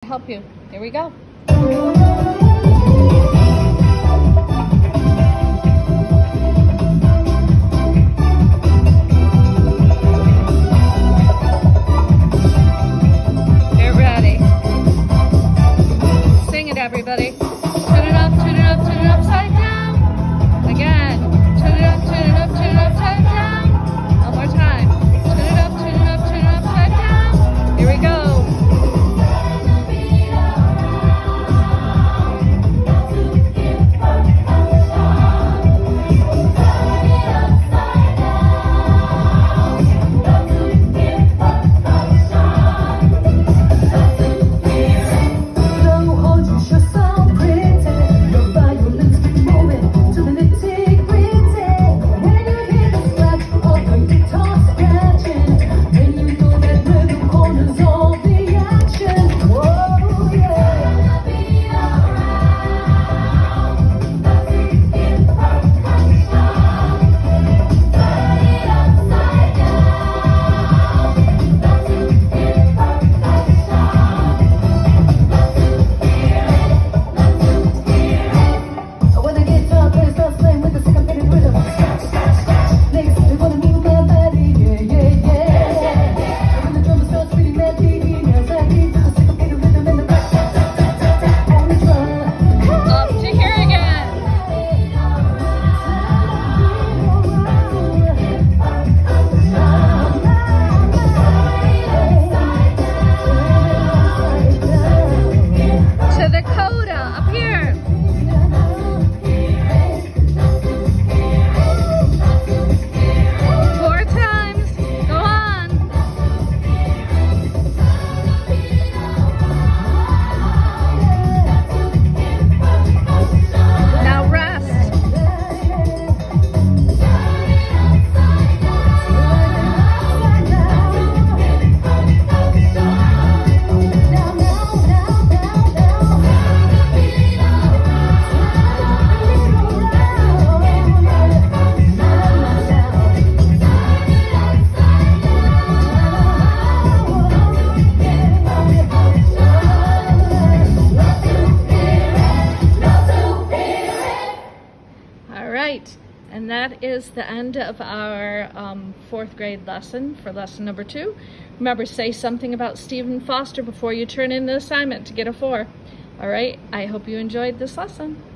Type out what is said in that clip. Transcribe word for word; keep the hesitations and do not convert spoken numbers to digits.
help you. Here we go. Get ready. Sing it, everybody. Turn it up, turn it up, turn it upside down. Again. Turn it up, turn it up, turn it upside down. One more time. Turn it up, turn it up, turn it upside down. Here we go. And that is the end of our um, fourth grade lesson for lesson number two. Remember, say something about Stephen Foster before you turn in the assignment to get a four. All right, I hope you enjoyed this lesson.